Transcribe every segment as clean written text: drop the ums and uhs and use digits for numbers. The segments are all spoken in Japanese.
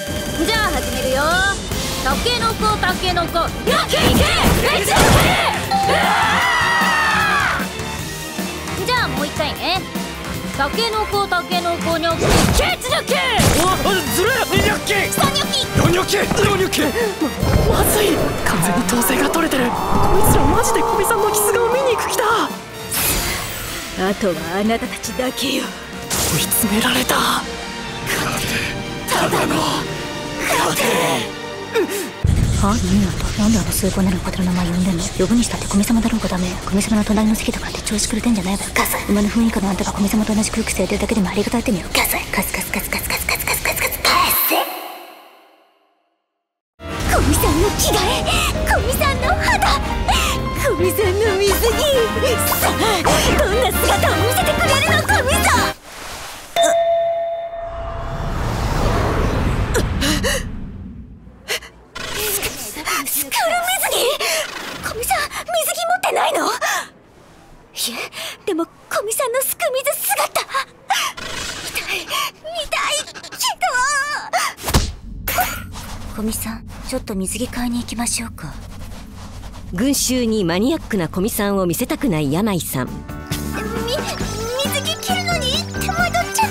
じゃあ始めるよ。たけのこたけのこやけいけレッツゴー。じゃあもう一回ね。たけのこたけのこニョッキケツニョッキ。 ずるい。ニョッキ 3ニョッキ 4ニョッキ5ニョッキ。まずい。完全に統制が取れてる。こいつらマジで古見さんのキス顔見に行く気だ。 あとはあなたたちだけよ。 追い詰められた。ただの勝て。 はあ、ミナとなんで末っ子なのことの名前呼んでんの。呼ぶにしたって古見様だろうがダメ。古見様の隣の席とかって調子狂ってんじゃないわよ。カス馬の雰囲気のあんたが古見様と同じ空気吸えてるだけでもありがたいってみよ。カスカスカスカスカスカスカスカスカスカスカス。古見さんの着替え、古見さんの肌、古見さんの水着。さあどんな姿を見せてくれるの古見さん。スクール水着。古見さん水着持ってないの。いえでも古見さんのすく水姿見たいけど。古見さんちょっと水着買いに行きましょうか。 群衆にマニアックな古見さんを見せたくない山井さん。 水着着るのに手間取っちゃって。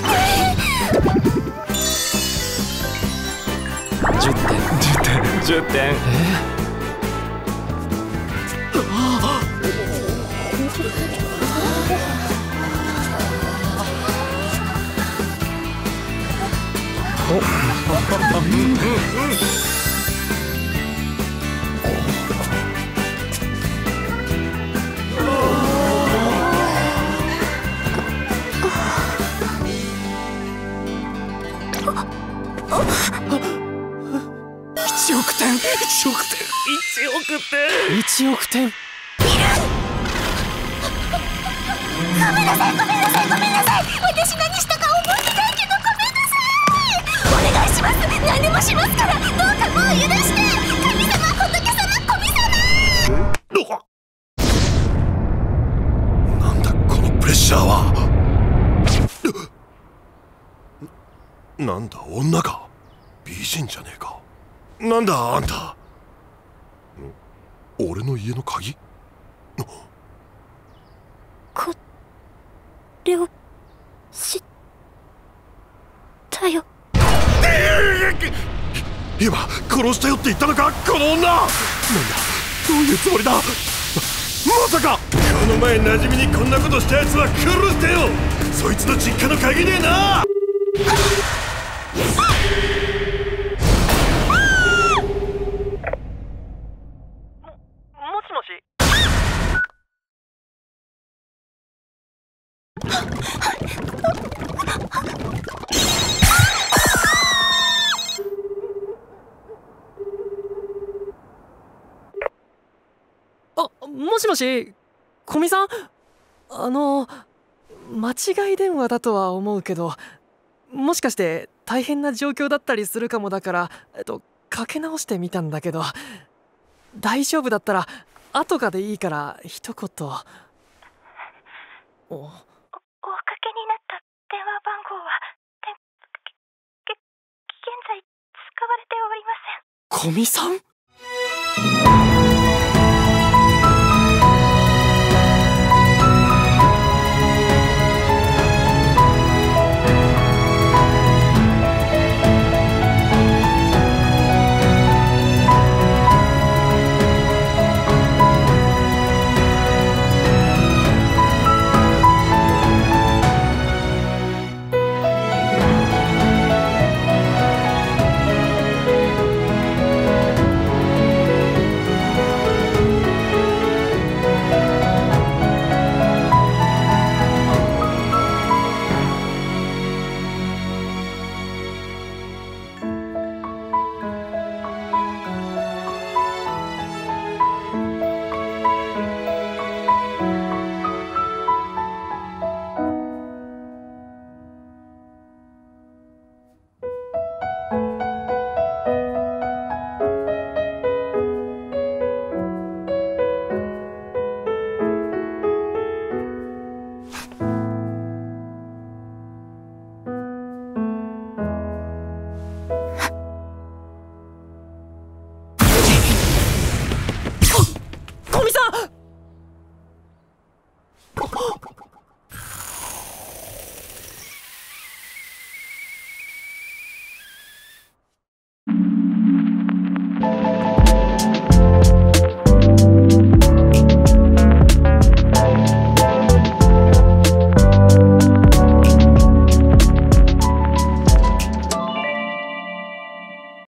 10点。1億点。ごめんなさい。私何したか覚えてないけどごめんなさい。お願いします。何でもしますからどうかもう許して。神様、仏様、神様。 なんだこのプレッシャーは。なんだ女か。美人じゃねえか。なんだあんた。俺の家の鍵。 これを知ったよ。 今殺したよって言ったのかこの女。なんだどういうつもりだ。まさかこの前馴染みにこんなことしたやつは殺してよ。そいつの実家の鍵ねえな。 もしもし。もしもし、古見さん？間違い電話だとは思うけど、もしかして大変な状況だったりするかもだから、かけ直してみたんだけど、大丈夫だったら後がでいいから一言。おかけになった電話番号は現在使われておりません。 古見さん？